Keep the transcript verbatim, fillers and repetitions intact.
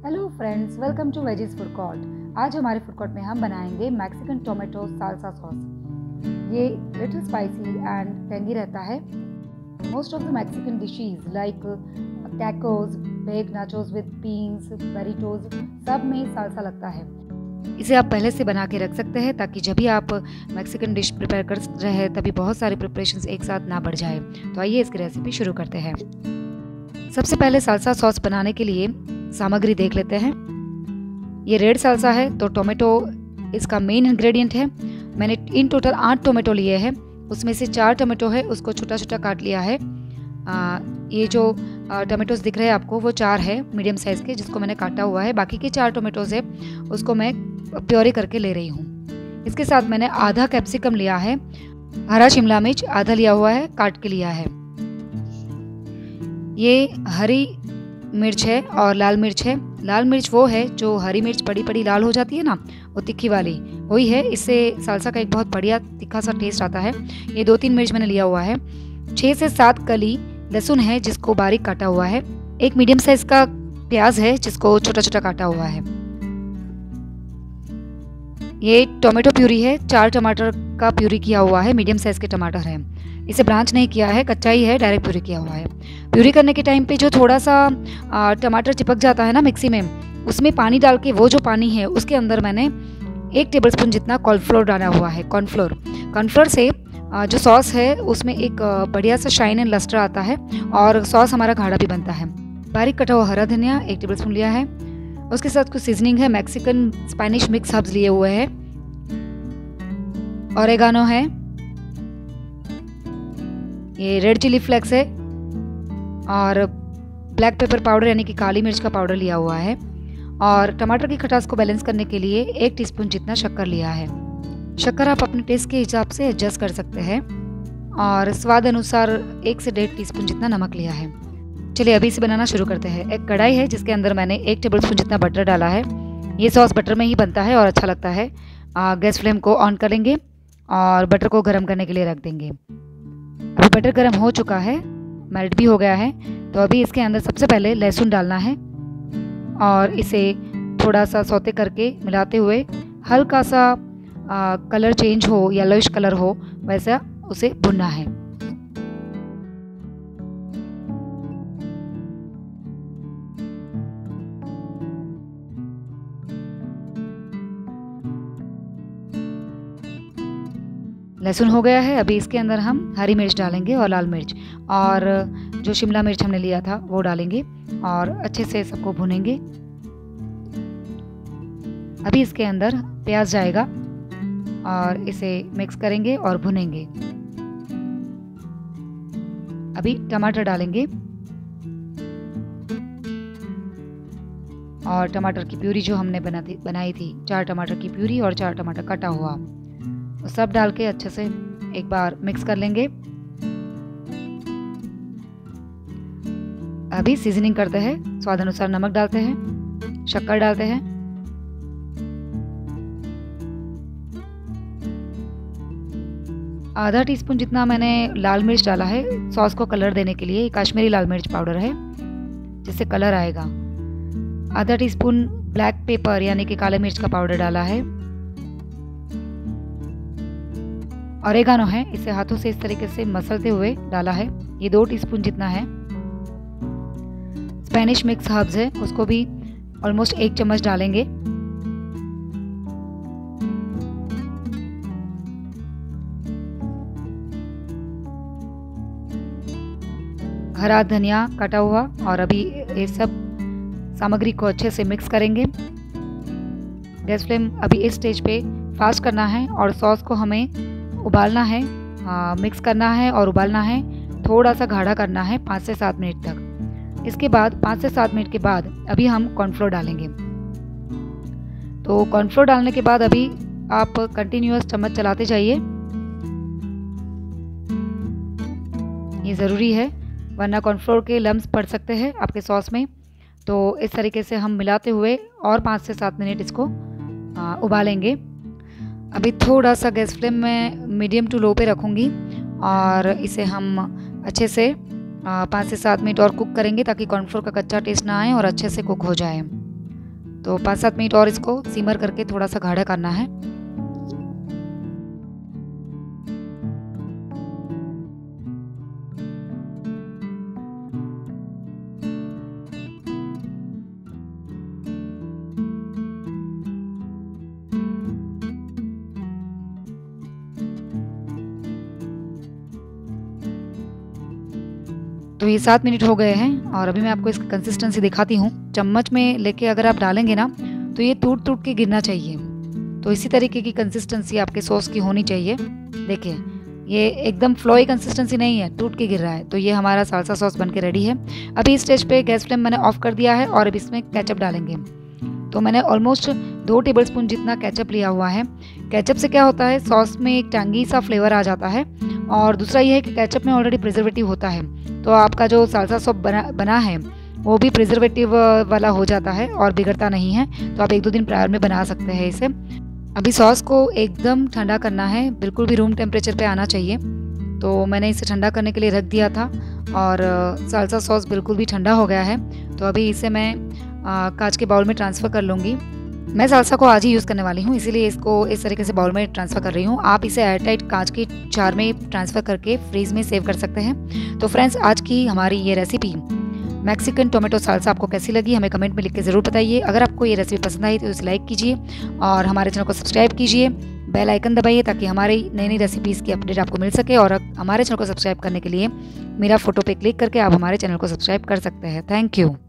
Hello friends, welcome to veggies food court. आज हमारे food court में हम बनाएंगे मैक्सिकन टोमेटो साल्सा सॉस। ये लिटिल स्पाइसी एंड टेंगी रहता है। Most of the Mexican dishes like tacos, bake nachos with beans, burritos, सब में साल्सा लगता है। इसे आप पहले से बना के रख सकते हैं ताकि जब भी आप मैक्सिकन डिश प्रिपेयर कर रहे हैं तभी बहुत सारे प्रिपरेशंस एक साथ ना बढ़ जाए। तो आइए इसकी रेसिपी शुरू करते हैं। सबसे पहले साल्सा सॉस बनाने के लिए सामग्री देख लेते हैं। ये रेड साल्सा है तो टोमेटो इसका मेन इंग्रेडिएंट है। मैंने इन टोटल आठ टोमेटो लिए हैं, उसमें से चार टोमेटो है उसको छोटा छोटा काट लिया है। आ, ये जो टोमेटोज दिख रहे हैं आपको वो चार है मीडियम साइज़ के जिसको मैंने काटा हुआ है। बाकी के चार टोमेटोज है उसको मैं प्योरी करके ले रही हूँ। इसके साथ मैंने आधा कैप्सिकम लिया है, हरा शिमला मिर्च आधा लिया हुआ है, काट के लिया है। ये हरी मिर्च है और लाल मिर्च है। लाल मिर्च वो है जो हरी मिर्च बड़ी बड़ी लाल हो जाती है ना, वो तिखी वाली वही है। इससे साल्सा का एक बहुत बढ़िया तीखा सा टेस्ट आता है। ये दो तीन मिर्च मैंने लिया हुआ है। छः से सात कली लहसुन है जिसको बारीक काटा हुआ है। एक मीडियम साइज का प्याज है जिसको छोटा छोटा काटा हुआ है। ये टोमेटो प्यूरी है, चार टमाटर का प्यूरी किया हुआ है, मीडियम साइज के टमाटर है। इसे ब्रांच नहीं किया है, कच्चा ही है, डायरेक्ट प्यूरी किया हुआ है। प्यूरी करने के टाइम पे जो थोड़ा सा आ, टमाटर चिपक जाता है ना मिक्सी में, उसमें पानी डाल के वो जो पानी है उसके अंदर मैंने एक टेबलस्पून जितना कॉर्नफ्लोर डाला हुआ है। कॉर्नफ्लोर कॉर्नफ्लोर से आ, जो सॉस है उसमें एक बढ़िया सा शाइन एंड लस्टर आता है और सॉस हमारा गाढ़ा भी बनता है। बारीक कटा हुआ हरा धनिया एक टेबलस्पून लिया है। उसके साथ कुछ सीजनिंग है, मैक्सिकन स्पेनिश मिक्स हर्ब्स लिए हुए हैं, ओरेगानो है, ये रेड चिली फ्लेक्स है और ब्लैक पेपर पाउडर यानी कि काली मिर्च का पाउडर लिया हुआ है। और टमाटर की खटास को बैलेंस करने के लिए एक टीस्पून जितना शक्कर लिया है। शक्कर आप अपने टेस्ट के हिसाब से एडजस्ट कर सकते हैं। और स्वाद अनुसार एक से डेढ़ टीस्पून जितना नमक लिया है। चलिए अभी इसे बनाना शुरू करते हैं। एक कढ़ाई है जिसके अंदर मैंने एक टेबल स्पून जितना बटर डाला है। ये सॉस बटर में ही बनता है और अच्छा लगता है। आ, गैस फ्लेम को ऑन करेंगे और बटर को गर्म करने के लिए रख देंगे। अभी बटर गर्म हो चुका है, मेल्ट भी हो गया है। तो अभी इसके अंदर सबसे पहले लहसुन डालना है और इसे थोड़ा सा सौते करके मिलाते हुए हल्का सा आ, कलर चेंज हो, येलोइश कलर हो वैसा उसे भुनना है। लहसुन हो गया है। अभी इसके अंदर हम हरी मिर्च डालेंगे और लाल मिर्च और जो शिमला मिर्च हमने लिया था वो डालेंगे और अच्छे से सबको भुनेंगे। अभी इसके अंदर प्याज जाएगा और इसे मिक्स करेंगे और भुनेंगे। अभी टमाटर डालेंगे और टमाटर की प्यूरी जो हमने बना थी बनाई थी, चार टमाटर की प्यूरी और चार टमाटर कटा हुआ, सब डाल के अच्छे से एक बार मिक्स कर लेंगे। अभी सीजनिंग करते हैं, स्वाद अनुसार नमक डालते हैं, शक्कर डालते हैं, आधा टीस्पून जितना मैंने लाल मिर्च डाला है सॉस को कलर देने के लिए। कश्मीरी लाल मिर्च पाउडर है जिससे कलर आएगा। आधा टीस्पून ब्लैक पेपर यानी कि काले मिर्च का पाउडर डाला है। ओरेगानो है, इसे हाथों से इस तरीके से मसलते हुए डाला है, ये दो टीस्पून जितना है। स्पेनिश मिक्स हर्ब्स है उसको भी ऑलमोस्ट एक चम्मच डालेंगे। हरा धनिया काटा हुआ और अभी ये सब सामग्री को अच्छे से मिक्स करेंगे। गैस फ्लेम अभी इस स्टेज पे फास्ट करना है और सॉस को हमें उबालना है, आ, मिक्स करना है और उबालना है, थोड़ा सा गाढ़ा करना है पाँच से सात मिनट तक। इसके बाद पाँच से सात मिनट के बाद अभी हम कॉर्नफ्लोर डालेंगे। तो कॉर्नफ्लोर डालने के बाद अभी आप कंटिन्यूअस चम्मच चलाते जाइए, ये ज़रूरी है वरना कॉर्नफ्लोर के लम्स पड़ सकते हैं आपके सॉस में। तो इस तरीके से हम मिलाते हुए और पाँच से सात मिनट इसको आ, उबालेंगे। अभी थोड़ा सा गैस फ्लेम में मीडियम टू लो पे रखूँगी और इसे हम अच्छे से पाँच से सात मिनट और कुक करेंगे ताकि कॉर्नफ्लोर का कच्चा टेस्ट ना आए और अच्छे से कुक हो जाए। तो पाँच सात मिनट और इसको सिमर करके थोड़ा सा गाढ़ा करना है। तो ये सात मिनट हो गए हैं और अभी मैं आपको इसकी कंसिस्टेंसी दिखाती हूँ। चम्मच में लेके अगर आप डालेंगे ना तो ये टूट टूट के गिरना चाहिए। तो इसी तरीके की कंसिस्टेंसी आपके सॉस की होनी चाहिए। देखिए ये एकदम फ्लोई कंसिस्टेंसी नहीं है, टूट के गिर रहा है। तो ये हमारा साल्सा सॉस बनके रेडी है। अभी इस स्टेज पे गैस फ्लेम मैंने ऑफ कर दिया है और अब इसमें केचप डालेंगे। तो मैंने ऑलमोस्ट दो टेबलस्पून जितना केचप लिया हुआ है। केचप से क्या होता है, सॉस में एक टैंगी सा फ्लेवर आ जाता है और दूसरा ये है कि केचप में ऑलरेडी प्रिजर्वेटिव होता है, तो आपका जो साल्सा सॉस बना बना है वो भी प्रिजर्वेटिव वाला हो जाता है और बिगड़ता नहीं है। तो आप एक दो दिन प्रायर में बना सकते हैं इसे। अभी सॉस को एकदम ठंडा करना है, बिल्कुल भी रूम टेम्परेचर पे आना चाहिए। तो मैंने इसे ठंडा करने के लिए रख दिया था और साल्सा सॉस बिल्कुल भी ठंडा हो गया है। तो अभी इसे मैं आ, कांच के बाउल में ट्रांसफ़र कर लूँगी। मैं साल्सा को आज ही यूज़ करने वाली हूँ, इसीलिए इसको इस तरीके से बाउल में ट्रांसफ़र कर रही हूँ। आप इसे एयरटाइट कांच के जार में ट्रांसफ़र करके फ्रीज में सेव कर सकते हैं। तो फ्रेंड्स, आज की हमारी ये रेसिपी मैक्सिकन टोमेटो साल्सा आपको कैसी लगी हमें कमेंट में लिख के ज़रूर बताइए। अगर आपको ये रेसिपी पसंद आई तो इसे लाइक कीजिए और हमारे चैनल को सब्सक्राइब कीजिए, बेल आइकन दबाइए ताकि हमारी नई नई रेसिपीज़ की अपडेट आपको मिल सके। और हमारे चैनल को सब्सक्राइब करने के लिए मेरा फोटो पे क्लिक करके आप हमारे चैनल को सब्सक्राइब कर सकते हैं। Thank you.